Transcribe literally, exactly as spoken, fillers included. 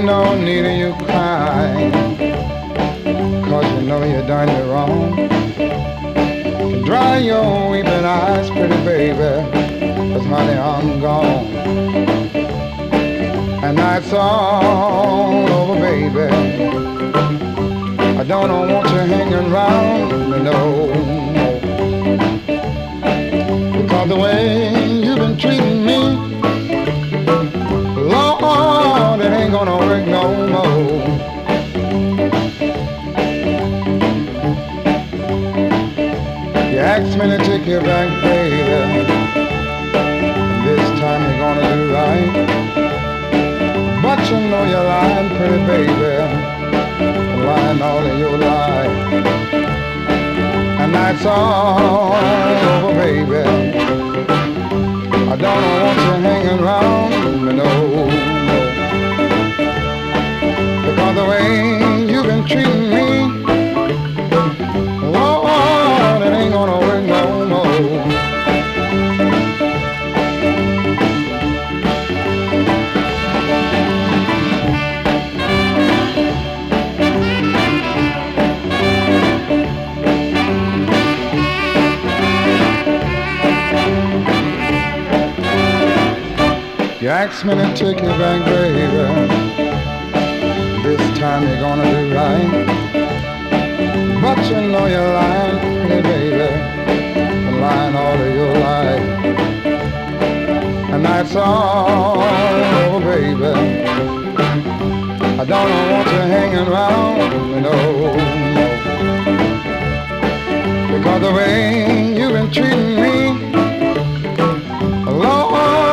no need of you crying, 'cause you know you done me wrong. Dry your weeping eyes, pretty baby, 'cause honey, I'm gone. And that's all over, baby. I don't want you hanging around me no more. Because the way you've been treating me, Lord, it ain't gonna work no more. You asked me to take you back, baby. This time you're gonna do right. But you know you're lying, pretty baby, lying all in your life. And that's all over, baby. I don't want you hanging around me no more. Because the way you've been treating me, Lord, it ain't gonna work no more. You asked me to take you back, baby. This time you're gonna do right. But you know you're lying, pretty baby, lying all of your life. And that's all over, baby. I don't want you hanging around no more. Because the way you've been treating me, Lord,